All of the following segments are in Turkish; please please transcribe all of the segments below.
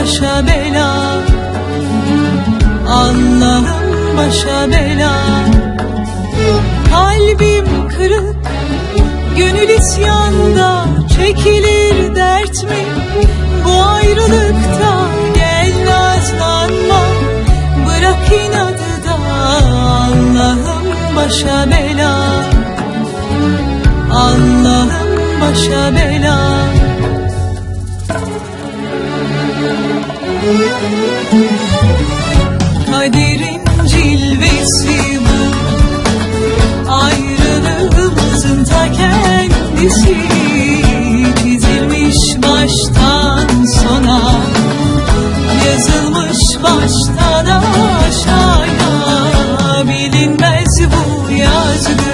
başa bela, Allah'ım başa bela. Kalbim kırık, gönül isyanda, çekilir dert mi bu ayrılıkta? Gel nazlanma, bırak inadı da, Allah'ım başa bela, Allah'ım başa bela. Kaderin cilvesi bu, ayrılığımızın ta kendisi, çizilmiş baştan sona, yazılmış baştan aşağıya. Bilinmez bu yazgı,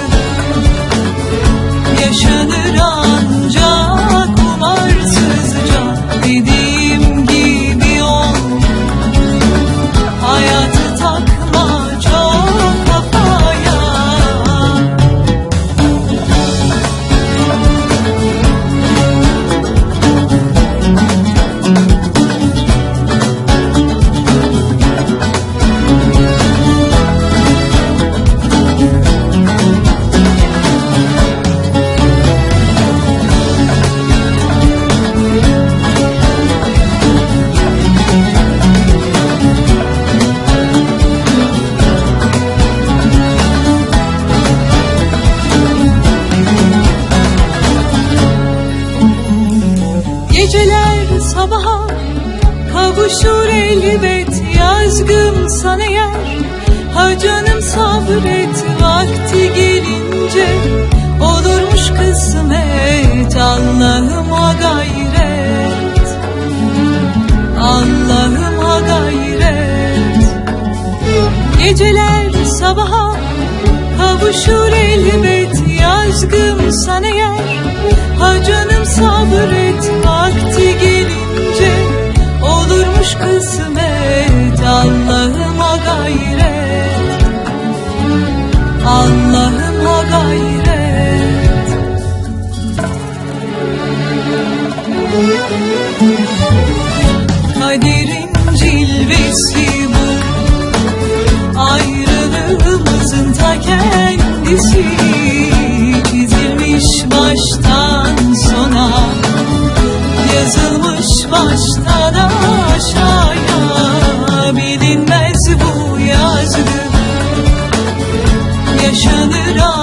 yaşanır ancak umarsızca. Dediğim gibi ol, hayatı takma çok kafaya. Geceler sabaha kavuşur elbet, yazgımsan eğer. Ha canım sabret, vakti gelince olurmuş kısmet. Allah'ım ha gayret, Allah'ım ha gayret. Geceler sabaha kavuşur elbet, yazgımsan eğer. Ha canım sabret, vakti gelince olurmuş kısmet. Allah'ım ha gayret, Allah'ım ha gayret. Kaderin cilvesi bu, ayrılığımızın ta kendisi, çizilmiş baştan sona, yazılmış baştan aşağıya. Bilinmez bu yazgı, yaşanır